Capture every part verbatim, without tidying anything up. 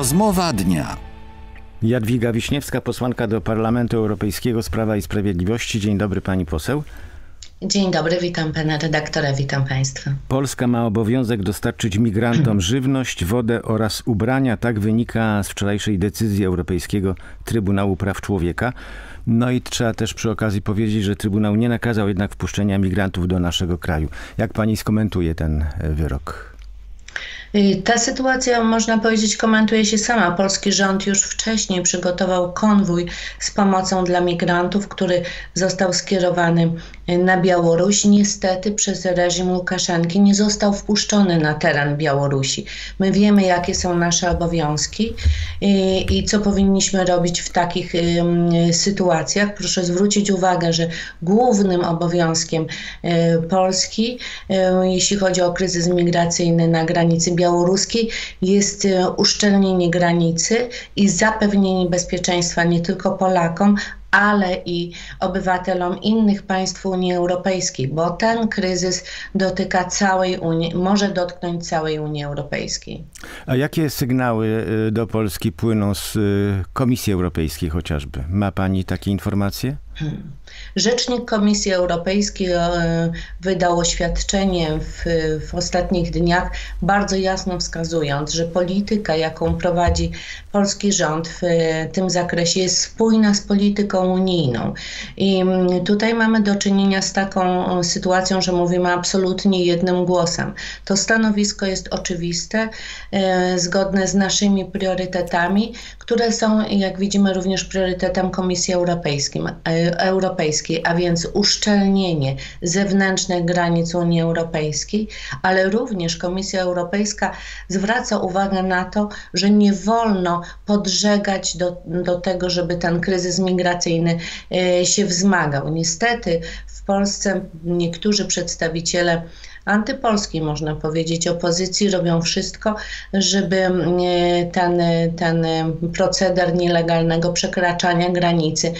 Rozmowa dnia. Jadwiga Wiśniewska, posłanka do Parlamentu Europejskiego z Prawa i Sprawiedliwości. Dzień dobry, pani poseł. Dzień dobry, witam pana redaktora, witam państwa. Polska ma obowiązek dostarczyć migrantom żywność, wodę oraz ubrania. Tak wynika z wczorajszej decyzji Europejskiego Trybunału Praw Człowieka. No i trzeba też przy okazji powiedzieć, że Trybunał nie nakazał jednak wpuszczenia migrantów do naszego kraju. Jak pani skomentuje ten wyrok? Ta sytuacja, można powiedzieć, komentuje się sama. Polski rząd już wcześniej przygotował konwój z pomocą dla migrantów, który został skierowany na Białoruś. Niestety przez reżim Łukaszenki nie został wpuszczony na teren Białorusi. My wiemy, jakie są nasze obowiązki i, i co powinniśmy robić w takich y, y, sytuacjach. Proszę zwrócić uwagę, że głównym obowiązkiem y, Polski, y, jeśli chodzi o kryzys migracyjny na granicy białoruskiej, jest uszczelnienie granicy i zapewnienie bezpieczeństwa nie tylko Polakom, ale i obywatelom innych państw Unii Europejskiej, bo ten kryzys dotyka całej Unii, może dotknąć całej Unii Europejskiej. A jakie sygnały do Polski płyną z Komisji Europejskiej chociażby? Ma pani takie informacje? Hmm. Rzecznik Komisji Europejskiej wydał oświadczenie w, w ostatnich dniach, bardzo jasno wskazując, że polityka, jaką prowadzi polski rząd w tym zakresie, jest spójna z polityką unijną. I tutaj mamy do czynienia z taką sytuacją, że mówimy absolutnie jednym głosem. To stanowisko jest oczywiste, zgodne z naszymi priorytetami, które są, jak widzimy, również priorytetem Komisji Europejskiej. Europejskiej, a więc uszczelnienie zewnętrznych granic Unii Europejskiej, ale również Komisja Europejska zwraca uwagę na to, że nie wolno podżegać do, do tego, żeby ten kryzys migracyjny e, się wzmagał. Niestety w Polsce niektórzy przedstawiciele antypolskiej, można powiedzieć, opozycji robią wszystko, żeby ten, ten proceder nielegalnego przekraczania granicy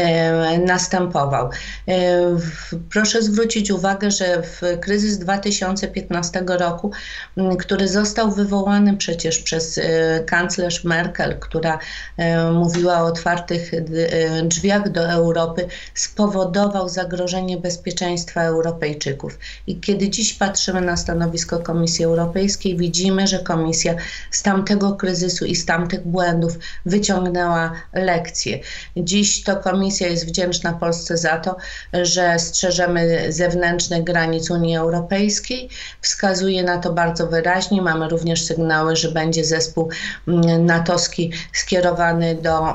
e, następował. E, w, proszę zwrócić uwagę, że w kryzys dwa tysiące piętnastego roku, m, który został wywołany przecież przez e, kanclerz Merkel, która e, mówiła o otwartych d, drzwiach do Europy, spowodował zagrożenie bezpieczeństwa Europejczyków. I kiedy dziś patrzymy na stanowisko Komisji Europejskiej, widzimy, że Komisja z tamtego kryzysu i z tamtych błędów wyciągnęła lekcje. Dziś to Komisja jest wdzięczna Polsce za to, że strzeżemy zewnętrznych granic Unii Europejskiej. Wskazuje na to bardzo wyraźnie. Mamy również sygnały, że będzie zespół natowski skierowany do,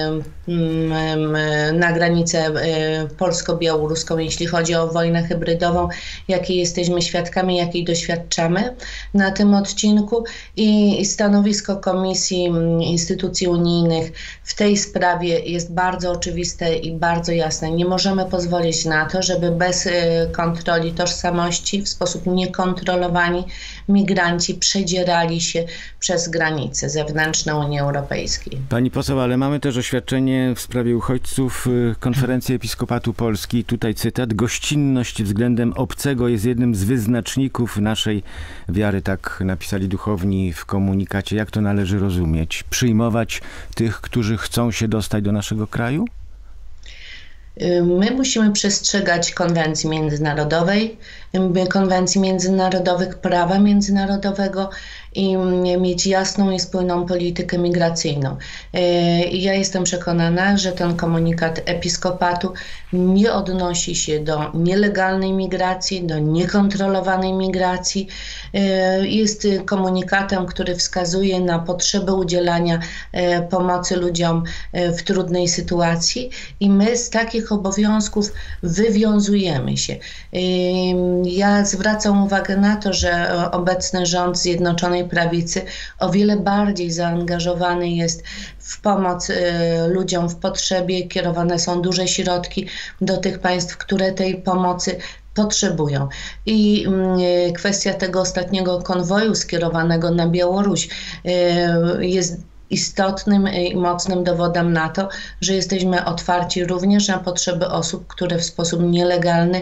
na granicę polsko-białoruską, jeśli chodzi o wojnę hybrydową, jakiej jesteśmy świadkami, jakiej doświadczamy na tym odcinku, i stanowisko Komisji Instytucji Unijnych w tej sprawie jest bardzo oczywiste i bardzo jasne. Nie możemy pozwolić na to, żeby bez kontroli tożsamości, w sposób niekontrolowany migranci przedzierali się przez granice zewnętrzne Unii Europejskiej. Pani poseł, ale mamy też oświadczenie w sprawie uchodźców Konferencji Episkopatu Polski. Tutaj cytat: gościnność względem obcego jest jednym z wyznaczników naszej wiary. Tak napisali duchowni w komunikacie. Jak to należy rozumieć? Przyjmować tych, którzy chcą się dostać do naszego kraju? My musimy przestrzegać konwencji międzynarodowej, konwencji międzynarodowych, prawa międzynarodowego i mieć jasną i spójną politykę migracyjną. I ja jestem przekonana, że ten komunikat Episkopatu nie odnosi się do nielegalnej migracji, do niekontrolowanej migracji. Jest komunikatem, który wskazuje na potrzebę udzielania pomocy ludziom w trudnej sytuacji, i my z takich obowiązków wywiązujemy się. Ja zwracam uwagę na to, że obecny rząd Zjednoczonej Prawicy o wiele bardziej zaangażowany jest w pomoc y, ludziom w potrzebie. Kierowane są duże środki do tych państw, które tej pomocy potrzebują. I y, kwestia tego ostatniego konwoju skierowanego na Białoruś y, jest istotnym i mocnym dowodem na to, że jesteśmy otwarci również na potrzeby osób, które w sposób nielegalny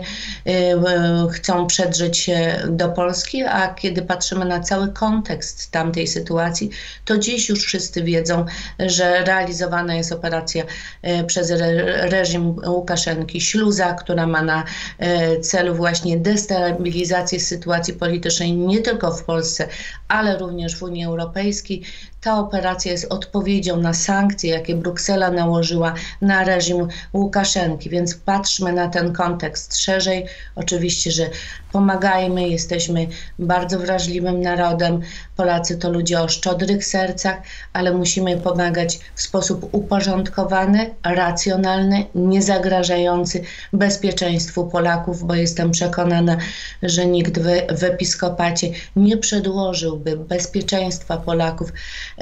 chcą przedrzeć się do Polski, a kiedy patrzymy na cały kontekst tamtej sytuacji, to dziś już wszyscy wiedzą, że realizowana jest operacja przez re reżim Łukaszenki Śluza, która ma na celu właśnie destabilizację sytuacji politycznej nie tylko w Polsce, ale również w Unii Europejskiej. Ta operacja jest odpowiedzią na sankcje, jakie Bruksela nałożyła na reżim Łukaszenki, więc patrzmy na ten kontekst szerzej. Oczywiście, że pomagajmy, jesteśmy bardzo wrażliwym narodem. Polacy to ludzie o szczodrych sercach, ale musimy pomagać w sposób uporządkowany, racjonalny, niezagrażający bezpieczeństwu Polaków, bo jestem przekonana, że nikt w, w Episkopacie nie przedłożyłby bezpieczeństwa Polaków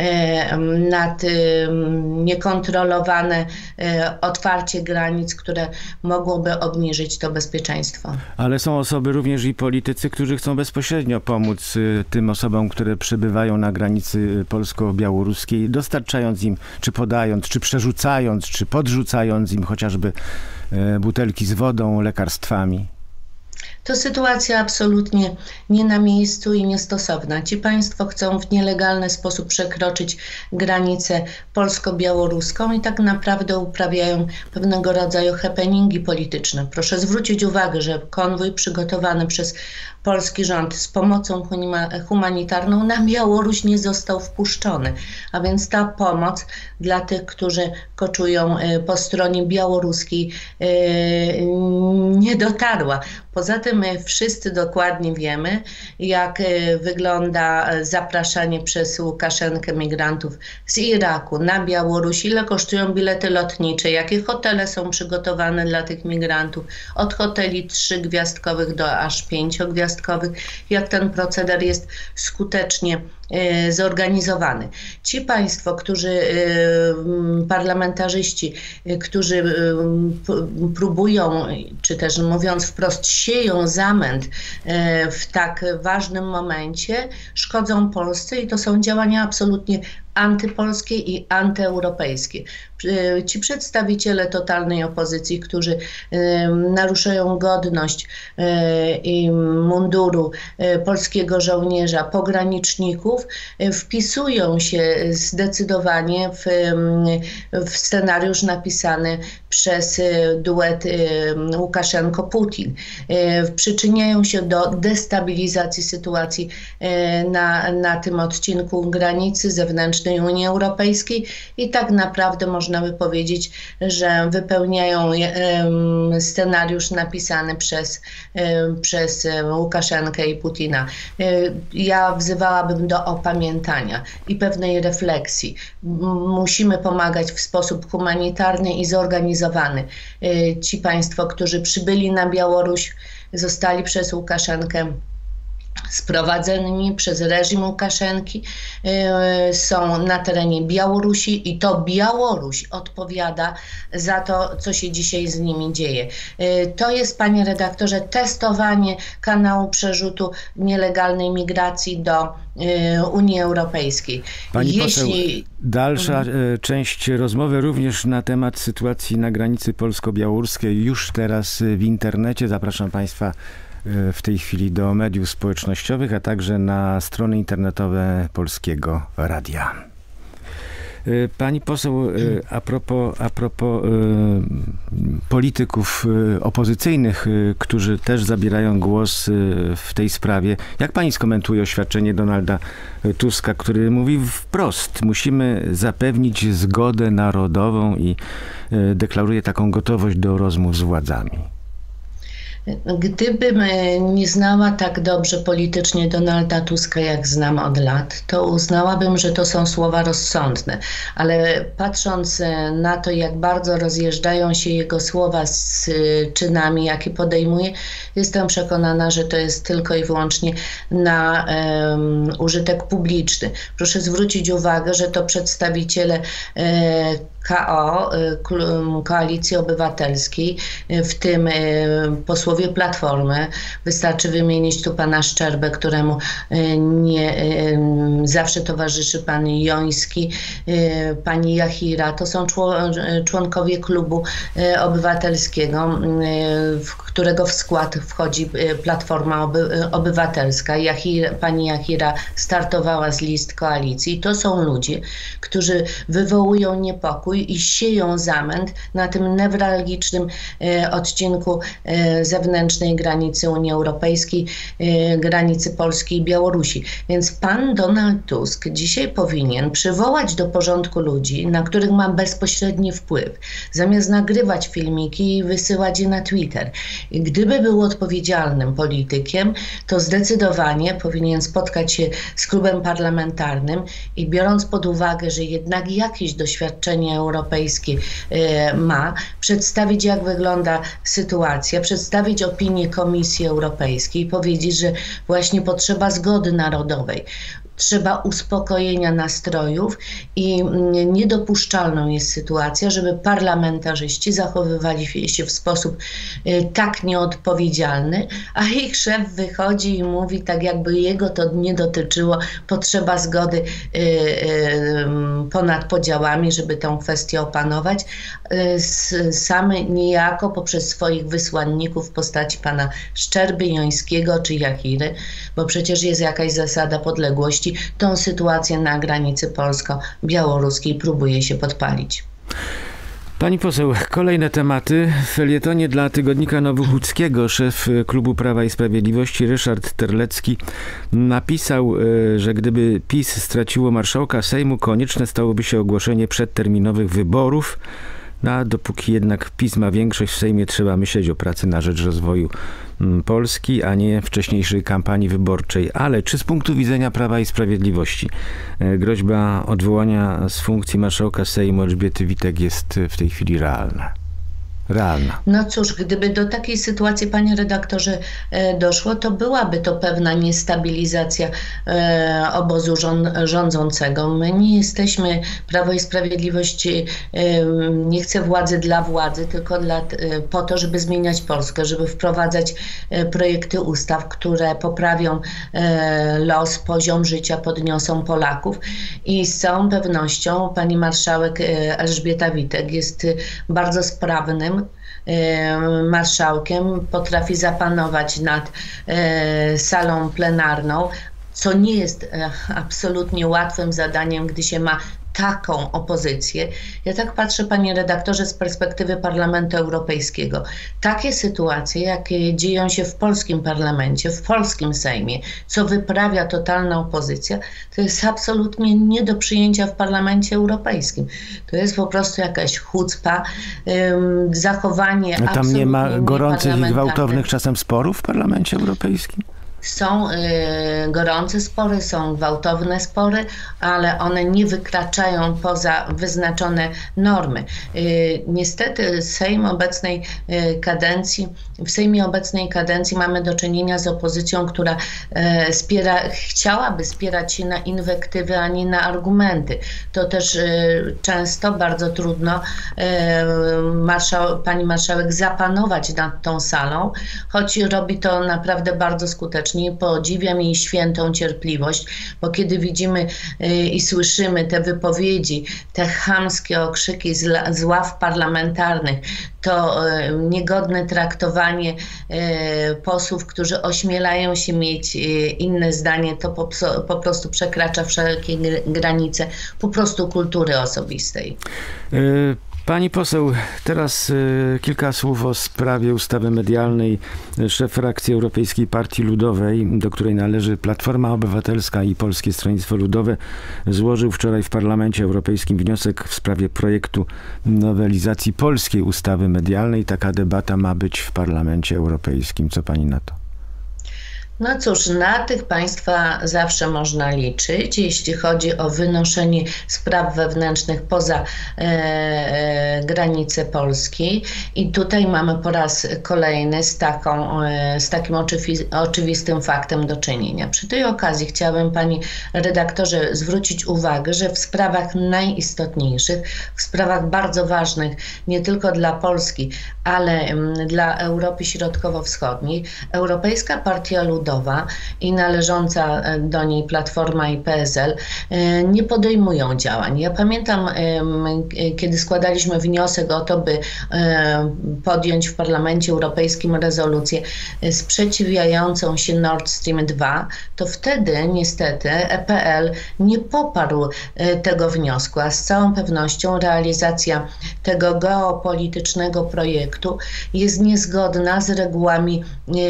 nad niekontrolowane otwarcie granic, które mogłoby obniżyć to bezpieczeństwo. Ale są osoby również i politycy, którzy chcą bezpośrednio pomóc tym osobom, które przebywają na granicy polsko-białoruskiej, dostarczając im, czy podając, czy przerzucając, czy podrzucając im chociażby butelki z wodą, lekarstwami. To sytuacja absolutnie nie na miejscu i niestosowna. Ci państwo chcą w nielegalny sposób przekroczyć granicę polsko-białoruską i tak naprawdę uprawiają pewnego rodzaju happeningi polityczne. Proszę zwrócić uwagę, że konwój przygotowany przez polski rząd z pomocą humanitarną na Białoruś nie został wpuszczony. A więc ta pomoc dla tych, którzy koczują po stronie białoruskiej, nie dotarła. Poza tym wszyscy dokładnie wiemy, jak wygląda zapraszanie przez Łukaszenkę migrantów z Iraku na Białoruś, ile kosztują bilety lotnicze, jakie hotele są przygotowane dla tych migrantów, od hoteli trzygwiazdkowych do aż pięciogwiazdkowych, jak ten proceder jest skutecznie zorganizowany. Ci państwo, którzy, parlamentarzyści, którzy próbują, czy też mówiąc wprost, sieją zamęt w tak ważnym momencie, szkodzą Polsce i to są działania absolutnie antypolskie i antyeuropejskie. Ci przedstawiciele totalnej opozycji, którzy naruszają godność i munduru polskiego żołnierza, pograniczników, wpisują się zdecydowanie w, w scenariusz napisany przez duet Łukaszenko-Putin. Przyczyniają się do destabilizacji sytuacji na, na tym odcinku granicy zewnętrznej Unii Europejskiej i tak naprawdę można by powiedzieć, że wypełniają scenariusz napisany przez, przez Łukaszenkę i Putina. Ja wzywałabym do opamiętania i pewnej refleksji. Musimy pomagać w sposób humanitarny i zorganizowany. Ci państwo, którzy przybyli na Białoruś, zostali przez Łukaszenkę sprowadzeni przez reżim Łukaszenki, są na terenie Białorusi i to Białoruś odpowiada za to, co się dzisiaj z nimi dzieje. To jest, panie redaktorze, testowanie kanału przerzutu nielegalnej migracji do Unii Europejskiej. Pani poseł, Jeśli... dalsza mhm. część rozmowy również na temat sytuacji na granicy polsko-białoruskiej już teraz w internecie. Zapraszam państwa w tej chwili do mediów społecznościowych, a także na strony internetowe Polskiego Radia. Pani poseł, a propos, a propos polityków opozycyjnych, którzy też zabierają głos w tej sprawie, jak pani skomentuje oświadczenie Donalda Tuska, który mówi wprost, musimy zapewnić zgodę narodową i deklaruje taką gotowość do rozmów z władzami? Gdybym nie znała tak dobrze politycznie Donalda Tuska, jak znam od lat, to uznałabym, że to są słowa rozsądne. Ale patrząc na to, jak bardzo rozjeżdżają się jego słowa z czynami, jakie podejmuje, jestem przekonana, że to jest tylko i wyłącznie na um, użytek publiczny. Proszę zwrócić uwagę, że to przedstawiciele um, K O, Koalicji Obywatelskiej, w tym posłowie Platformy. Wystarczy wymienić tu pana Szczerbę, któremu nie zawsze towarzyszy pan Joński, pani Jachira. To są członkowie Klubu Obywatelskiego, w którego w skład wchodzi Platforma Oby, Obywatelska. Jachir, pani Jachira startowała z list koalicji. To są ludzie, którzy wywołują niepokój i sieją zamęt na tym newralgicznym e, odcinku e, zewnętrznej granicy Unii Europejskiej, e, granicy Polski i Białorusi. Więc pan Donald Tusk dzisiaj powinien przywołać do porządku ludzi, na których ma bezpośredni wpływ, zamiast nagrywać filmiki i wysyłać je na Twitter. I gdyby był odpowiedzialnym politykiem, to zdecydowanie powinien spotkać się z klubem parlamentarnym i biorąc pod uwagę, że jednak jakieś doświadczenie europejskie e, ma, przedstawić, jak wygląda sytuacja, przedstawić opinię Komisji Europejskiej i powiedzieć, że właśnie potrzeba zgody narodowej. Trzeba uspokojenia nastrojów i niedopuszczalną jest sytuacja, żeby parlamentarzyści zachowywali się w sposób tak nieodpowiedzialny, a ich szef wychodzi i mówi tak, jakby jego to nie dotyczyło, potrzeba zgody ponad podziałami, żeby tę kwestię opanować. Samy niejako poprzez swoich wysłanników w postaci pana Szczerby, Jońskiego czy Jachiry, bo przecież jest jakaś zasada podległości, tą sytuację na granicy polsko-białoruskiej próbuje się podpalić. Pani poseł, kolejne tematy. W felietonie dla tygodnika Nowochódzkiego szef Klubu Prawa i Sprawiedliwości Ryszard Terlecki napisał, że gdyby PiS straciło marszałka Sejmu, konieczne stałoby się ogłoszenie przedterminowych wyborów. No, a dopóki jednak PiS ma większość w Sejmie, trzeba myśleć o pracy na rzecz rozwoju Polski, a nie wcześniejszej kampanii wyborczej. Ale czy z punktu widzenia Prawa i Sprawiedliwości groźba odwołania z funkcji marszałka Sejmu Elżbiety Witek jest w tej chwili realna? Realna. No cóż, gdyby do takiej sytuacji, panie redaktorze, doszło, to byłaby to pewna niestabilizacja e, obozu rząd, rządzącego. My nie jesteśmy, Prawo i Sprawiedliwość e, nie chce władzy dla władzy, tylko dla, e, po to, żeby zmieniać Polskę, żeby wprowadzać e, projekty ustaw, które poprawią e, los, poziom życia, podniosą Polaków. I z całą pewnością pani marszałek e, Elżbieta Witek jest e, bardzo sprawnym marszałkiem, potrafi zapanować nad e, salą plenarną, co nie jest e, absolutnie łatwym zadaniem, gdy się ma taką opozycję. Ja tak patrzę, panie redaktorze, z perspektywy Parlamentu Europejskiego. Takie sytuacje, jakie dzieją się w polskim parlamencie, w polskim Sejmie, co wyprawia totalna opozycja, to jest absolutnie nie do przyjęcia w Parlamencie Europejskim. To jest po prostu jakaś chucpa, ym, zachowanie absolutnie. Tam nie ma gorących i gwałtownych czasem czasem sporów w Parlamencie Europejskim? Są y, gorące spory, są gwałtowne spory, ale one nie wykraczają poza wyznaczone normy. Y, niestety Sejm obecnej y, kadencji, w Sejmie obecnej kadencji mamy do czynienia z opozycją, która y, spiera, chciałaby spierać się na inwektywy, a nie na argumenty. To też y, często bardzo trudno y, marszał, pani marszałek zapanować nad tą salą, choć robi to naprawdę bardzo skutecznie. Podziwiam jej świętą cierpliwość, bo kiedy widzimy y, i słyszymy te wypowiedzi, te chamskie okrzyki z, z ław parlamentarnych, to y, niegodne traktowanie y, posłów, którzy ośmielają się mieć y, inne zdanie, to po, po prostu przekracza wszelkie granice po prostu kultury osobistej. Y Pani poseł, teraz y, kilka słów o sprawie ustawy medialnej. Szef frakcji Europejskiej Partii Ludowej, do której należy Platforma Obywatelska i Polskie Stronnictwo Ludowe, złożył wczoraj w Parlamencie Europejskim wniosek w sprawie projektu nowelizacji polskiej ustawy medialnej. Taka debata ma być w Parlamencie Europejskim. Co pani na to? No cóż, na tych państwa zawsze można liczyć, jeśli chodzi o wynoszenie spraw wewnętrznych poza e, e, granice Polski. I tutaj mamy po raz kolejny z, taką, e, z takim oczywi- oczywistym faktem do czynienia. Przy tej okazji chciałabym pani redaktorze zwrócić uwagę, że w sprawach najistotniejszych, w sprawach bardzo ważnych nie tylko dla Polski, ale m, dla Europy Środkowo-Wschodniej, Europejska Partia Ludowa i należąca do niej Platforma i P S L nie podejmują działań. Ja pamiętam, kiedy składaliśmy wniosek o to, by podjąć w Parlamencie Europejskim rezolucję sprzeciwiającą się Nord Stream dwa, to wtedy niestety E P L nie poparł tego wniosku, a z całą pewnością realizacja tego geopolitycznego projektu jest niezgodna z regułami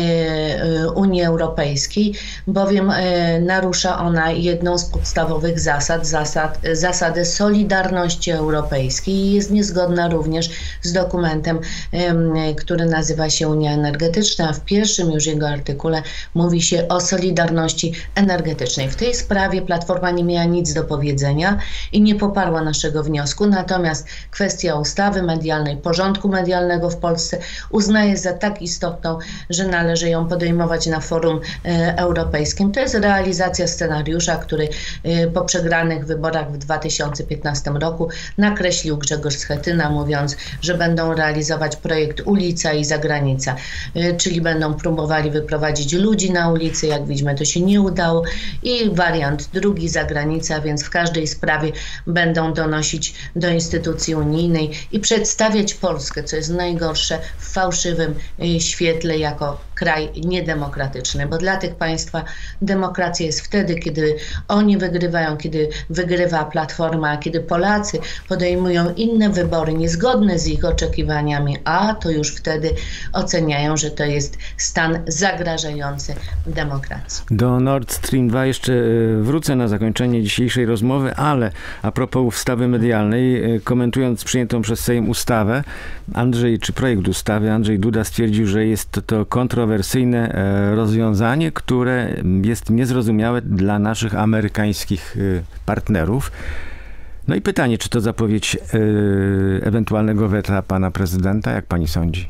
Unii Europejskiej. Europejskiej, bowiem e, narusza ona jedną z podstawowych zasad, zasad, zasadę solidarności europejskiej i jest niezgodna również z dokumentem, e, który nazywa się Unia Energetyczna. W pierwszym już jego artykule mówi się o solidarności energetycznej. W tej sprawie Platforma nie miała nic do powiedzenia i nie poparła naszego wniosku, natomiast kwestia ustawy medialnej, porządku medialnego w Polsce uznaje za tak istotną, że należy ją podejmować na forum europejskim. To jest realizacja scenariusza, który po przegranych wyborach w dwa tysiące piętnastym roku nakreślił Grzegorz Schetyna, mówiąc, że będą realizować projekt Ulica i Zagranica, czyli będą próbowali wyprowadzić ludzi na ulicę. Jak widzimy, to się nie udało. I wariant drugi, Zagranica, więc w każdej sprawie będą donosić do instytucji unijnej i przedstawiać Polskę, co jest najgorsze, w fałszywym świetle jako kraj niedemokratyczny, bo dla tych państwa demokracja jest wtedy, kiedy oni wygrywają, kiedy wygrywa Platforma, kiedy Polacy podejmują inne wybory niezgodne z ich oczekiwaniami, a to już wtedy oceniają, że to jest stan zagrażający demokracji. Do Nord Stream dwa jeszcze wrócę na zakończenie dzisiejszej rozmowy, ale a propos ustawy medialnej, komentując przyjętą przez Sejm ustawę, Andrzej, czy projekt ustawy, Andrzej Duda stwierdził, że jest to, to kontrowersyjne rozwiązanie, które jest niezrozumiałe dla naszych amerykańskich partnerów. No i pytanie, czy to zapowiedź yy, ewentualnego weta pana prezydenta, jak pani sądzi?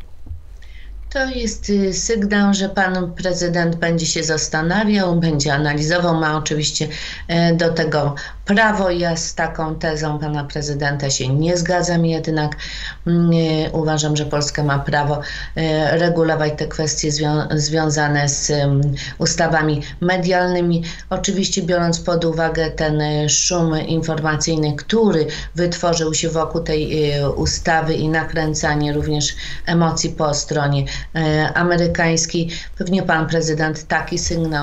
To jest sygnał, że pan prezydent będzie się zastanawiał, będzie analizował, ma oczywiście do tego prawo. Ja z taką tezą pana prezydenta się nie zgadzam, jednak uważam, że Polska ma prawo regulować te kwestie zwią- związane z ustawami medialnymi. Oczywiście biorąc pod uwagę ten szum informacyjny, który wytworzył się wokół tej ustawy i nakręcanie również emocji po stronie amerykańskiej, pewnie pan prezydent taki sygnał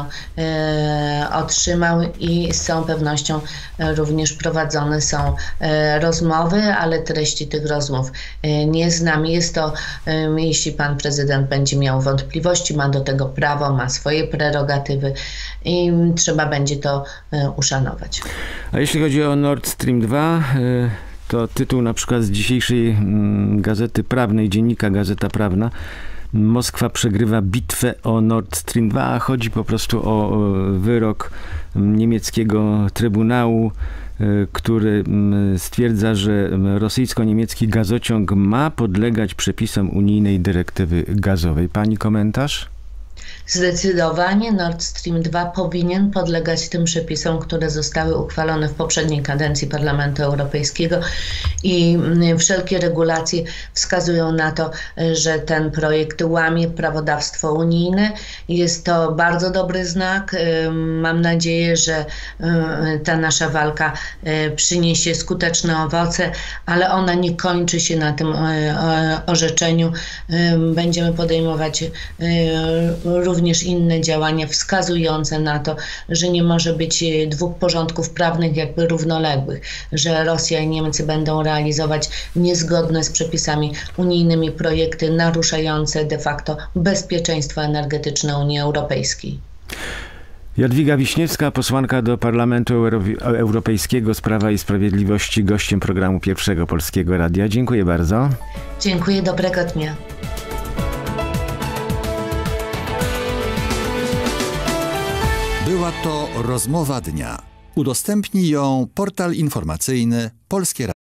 e, otrzymał i z całą pewnością również prowadzone są e, rozmowy, ale treści tych rozmów e, nie znam. Jest to, e, jeśli pan prezydent będzie miał wątpliwości, ma do tego prawo, ma swoje prerogatywy i trzeba będzie to e, uszanować. A jeśli chodzi o Nord Stream dwa, e, to tytuł na przykład z dzisiejszej mm, Gazety Prawnej, dziennika Gazeta Prawna: Moskwa przegrywa bitwę o Nord Stream dwa, a chodzi po prostu o wyrok niemieckiego trybunału, który stwierdza, że rosyjsko-niemiecki gazociąg ma podlegać przepisom unijnej dyrektywy gazowej. Pani komentarz? Zdecydowanie Nord Stream dwa powinien podlegać tym przepisom, które zostały uchwalone w poprzedniej kadencji Parlamentu Europejskiego i wszelkie regulacje wskazują na to, że ten projekt łamie prawodawstwo unijne. Jest to bardzo dobry znak. Mam nadzieję, że ta nasza walka przyniesie skuteczne owoce, ale ona nie kończy się na tym orzeczeniu. Będziemy podejmować również inne działania wskazujące na to, że nie może być dwóch porządków prawnych jakby równoległych, że Rosja i Niemcy będą realizować niezgodne z przepisami unijnymi projekty naruszające de facto bezpieczeństwo energetyczne Unii Europejskiej. Jadwiga Wiśniewska, posłanka do Parlamentu Europejskiego z Prawa i Sprawiedliwości, gościem programu Pierwszego Polskiego Radia. Dziękuję bardzo. Dziękuję, dobrego dnia. Była to rozmowa dnia. Udostępni ją portal informacyjny Polskie Radio.